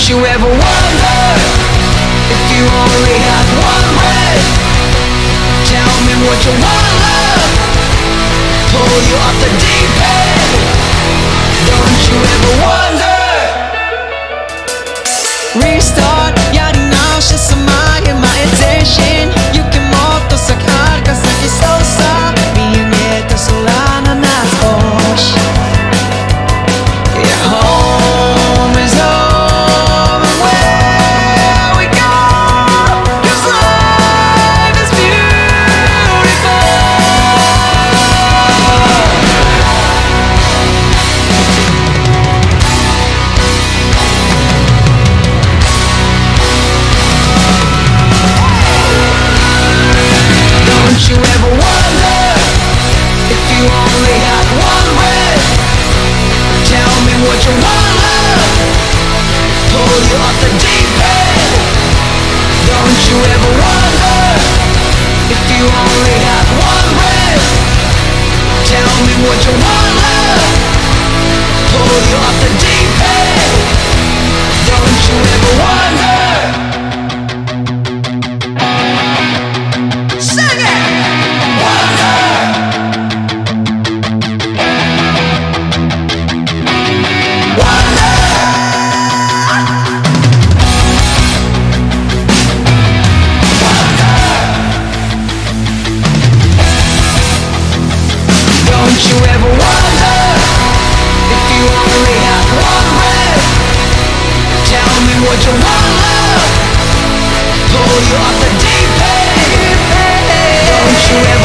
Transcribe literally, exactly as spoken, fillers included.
Don't you ever wonder if you only had one breath? Tell me what you want, love. Pull you off the deep end. Don't you ever wonder? Restart, yari nausha samaya meditation. You can moto sakar ka sa isosa. Being it solana nas osh. Your home is home and where we go, 'cause life is beautiful. Don't you ever wonder if you only had one breath? Tell me what you want, love. Pull you off the deep end. Don't you ever wonder if you only had one breath? Tell me what you want, love. Pull you off the deep end. Don't you ever wonder? Sing it! Wonder! Wonder! Don't you ever wonder if you only had one breath? Tell me what you want, love. Pull you off the deep end. Don't you ever